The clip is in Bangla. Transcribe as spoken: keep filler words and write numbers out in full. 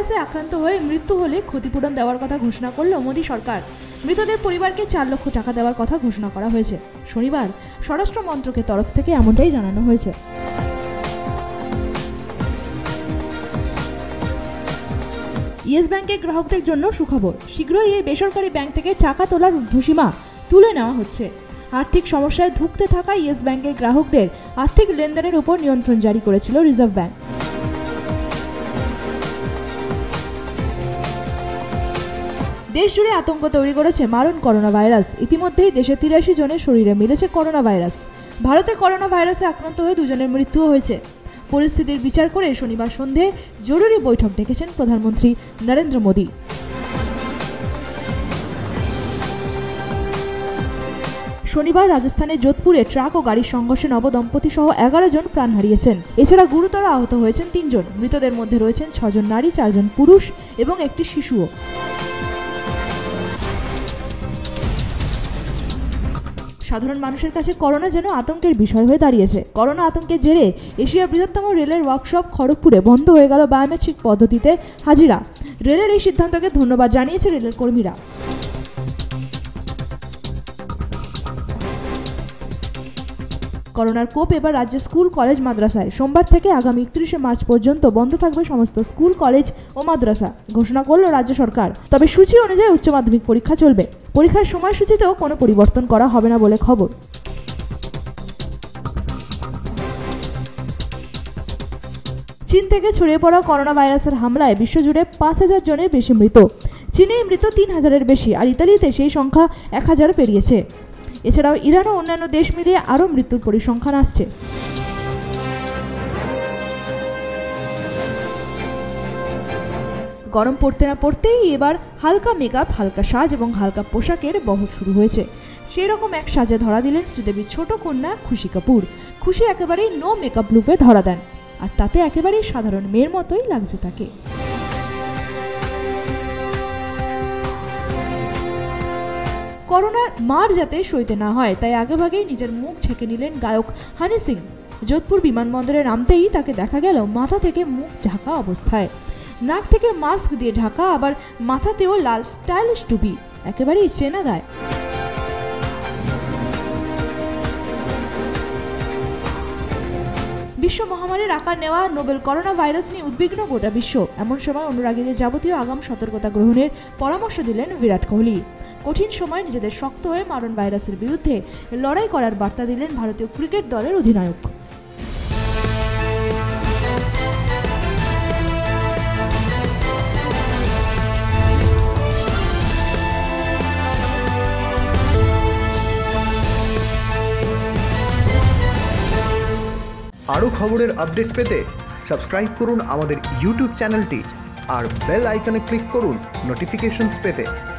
ভাইরাসে আক্রান্ত হয়ে মৃত্যু হলে ক্ষতিপূরণ দেওয়ার কথা ঘোষণা করল মোদী সরকার। মৃতদের পরিবারকে চার লক্ষ টাকা দেওয়ার কথা ঘোষণা করা হয়েছে। শনিবার স্বরাষ্ট্র মন্ত্রকের তরফ থেকে এমনটাই জানানো হয়েছে। ইয়েস ব্যাংকের গ্রাহকদের জন্য সুখবর, শীঘ্রই এই বেসরকারি ব্যাংক থেকে টাকা তোলার ঊর্ধ্বসীমা তুলে নেওয়া হচ্ছে। আর্থিক সমস্যায় ধুঁকতে থাকা ইয়েস ব্যাংকের গ্রাহকদের আর্থিক লেনদেনের উপর নিয়ন্ত্রণ জারি করেছিল রিজার্ভ ব্যাংক। দেশ জুড়ে আতঙ্ক তৈরি করেছে মারণ করোনা ভাইরাস। ইতিমধ্যেই দেশে তিরাশি জনের শরীরে মিলেছে করোনা ভাইরাস। ভারতে করোনা ভাইরাসে আক্রান্ত হয়ে দুজনের মৃত্যুও হয়েছে। পরিস্থিতির বিচার করে শনিবার সন্ধে জরুরি বৈঠক ডেকেছেন প্রধানমন্ত্রী নরেন্দ্র মোদী। শনিবার রাজস্থানের যোধপুরে ট্রাক ও গাড়ির সংঘর্ষে নবদম্পতি সহ এগারো জন প্রাণ হারিয়েছেন। এছাড়া গুরুতর আহত হয়েছেন তিনজন। মৃতদের মধ্যে রয়েছেন ছজন নারী, চারজন পুরুষ এবং একটি শিশুও। সাধারণ মানুষের কাছে করোনা যেন আতঙ্কের বিষয় হয়ে দাঁড়িয়েছে। করোনা আতঙ্কের জেরে এশিয়ার বৃহত্তম রেলের ওয়ার্কশপ খড়গপুরে বন্ধ হয়ে গেল বায়োমেট্রিক পদ্ধতিতে হাজিরা। রেলের এই সিদ্ধান্তকে ধন্যবাদ জানিয়েছে রেলের কর্মীরা। করোনার কোপ এবার রাজ্যের স্কুল, কলেজ, মাদ্রাসায়। সোমবার থেকে আগামী একত্রিশে মার্চ পর্যন্ত বন্ধ থাকবে সমস্ত স্কুল, কলেজ ও মাদ্রাসা, ঘোষণা করল রাজ্য সরকার। তবে সূচি অনুযায়ী উচ্চ মাধ্যমিক পরীক্ষা চলবে। পরীক্ষার সময়সূচিতেও কোনো পরিবর্তন করা হবে না বলে খবর। চীন থেকে ছড়িয়ে পড়া করোনা ভাইরাসের হামলায় বিশ্বজুড়ে পাঁচ হাজার জনের বেশি মৃত। চীনে মৃত তিন হাজারের বেশি, আর ইতালিতে সেই সংখ্যা এক হাজার পেরিয়েছে। এছাড়াও ইরান ও অন্যান্য দেশ মিলিয়ে আরও মৃত্যুর পরিসংখ্যান আসছে। গরম পড়তে না পড়তেই এবার হালকা মেকআপ, হালকা সাজ এবং হালকা পোশাকের বহর শুরু হয়েছে। সেই রকম এক সাজে ধরা দিলেন শ্রীদেবীর ছোট কন্যা খুশি কাপুর। খুশি একেবারেই নো মেকআপ লুকে ধরা দেন, আর তাতে একেবারেই সাধারণ মেয়ের মতোই লাগছে তাকে। করোনার মার যাতে সইতে না হয় তাই আগেভাগেই নিজের মুখ ঢেকে নিলেন গায়ক হানি সিং। যোধপুর বিমানবন্দরে নামতেই তাকে দেখা গেল মাথা থেকে মুখ ঢাকা অবস্থায়। নাক থেকে মাস্ক দিয়ে ঢাকা, আবার মাথাতেও লাল স্টাইলিশ টুপি, একেবারেই চেনা গায়। বিশ্ব মহামারীর আকার নেওয়া নোবেল করোনা ভাইরাস নিয়ে উদ্বিগ্ন গোটা বিশ্ব। এমন সময় অনুরাগীদের যাবতীয় আগাম সতর্কতা গ্রহণের পরামর্শ দিলেন বিরাট কোহলি। কঠিন সময় নিজেদের শক্ত হয়ে মারণ ভাইরাসের বিরুদ্ধে লড়াই করার বার্তা দিলেন ভারতীয় ক্রিকেট দলের অধিনায়ক। আরও খবরের আপডেট পেতে সাবস্ক্রাইব করুন আমাদের ইউটিউব চ্যানেলটি আর বেল আইকনে ক্লিক করুন নোটিফিকেশনস পেতে।